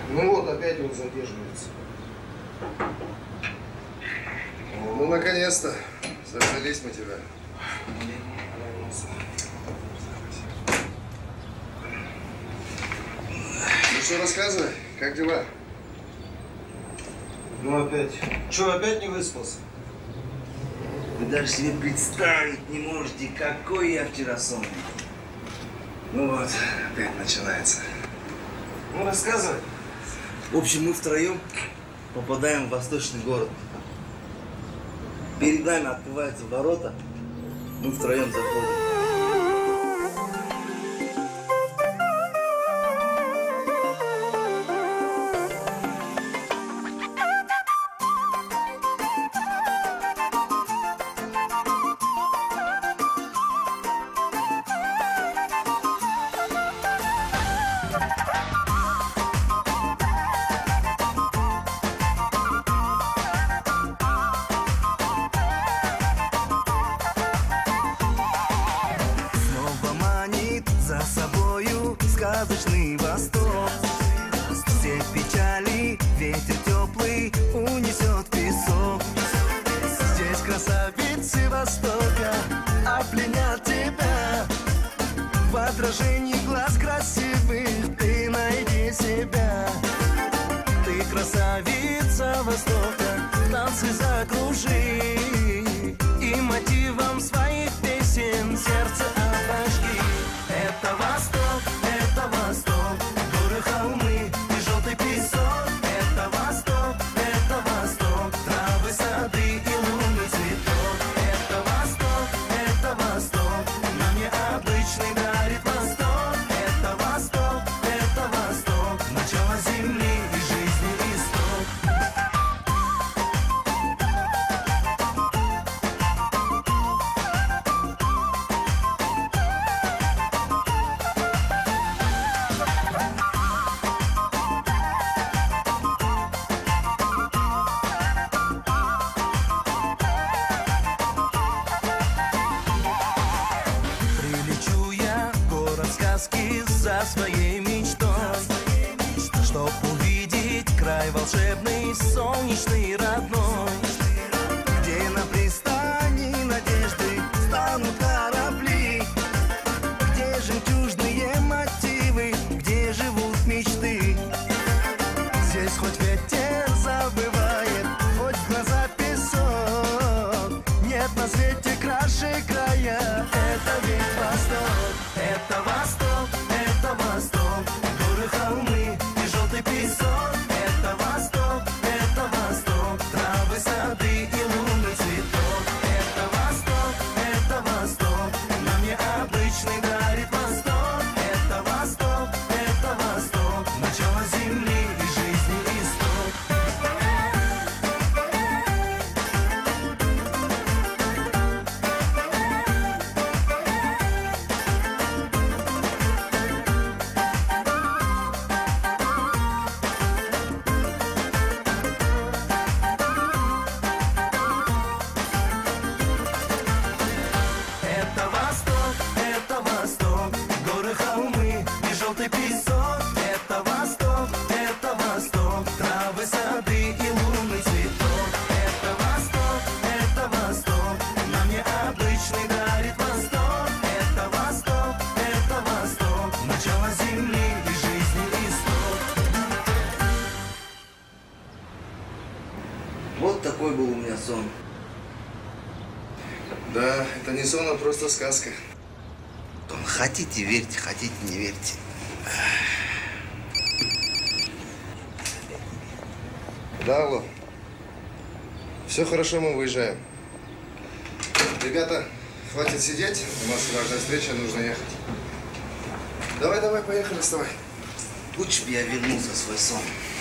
Ну вот, опять он задерживается. Ну, наконец-то. Заждались мы тебя. Ну что, рассказывай, как дела? Ну опять. Че, опять не выспался? Вы даже себе представить не можете, какой я вчера сон видел. Ну вот, опять начинается. Ну рассказывай. В общем, мы втроем попадаем в восточный город. Перед нами открываются ворота, мы втроем заходим. За собою сказочный восток. Все печали ветер теплый унесет в песок. Здесь красавицы Востока опленят тебя. В отражении глаз красивых ты найди себя. Ты красавица Востока, танцы закружи. И мотивом своих песен сердце обожги. Это Восток, горы, холмы и желтый песок. Это Восток, травы, сады и лунный цветок. Это Восток, нам необычный дарит Восток. Это Восток, начало земли и жизни исток. За своей мечтой, чтоб увидеть край волшебный, солнечный, родной, где на пристани надежды станут корабли, где жемчужные мотивы, где живут мечты. Здесь хоть ветер забывает, хоть в глаза песок, нет на свете краше края. Это ведь Восток, это Восток, горы, холмы и желтый песок. Это Восток, травы, сады и лунный цветок. Это Восток, нам необычный дарит Восток. Это Восток, начало земли и жизни исток. Это Восток, горы, холмы и желтый песок. Это Восток, травы, сады и лунный цветок. Это Восток, нам необычный дарит Восток. Это Восток, начало земли и жизни исток. Вот такой был у меня сон. Да, это не сон, а просто сказка. Хотите верьте, хотите не верьте. Да, алло. Все хорошо, мы выезжаем. Ребята, хватит сидеть. У нас важная встреча, нужно ехать. Давай, поехали, вставай. Лучше бы я вернулся в свой сон.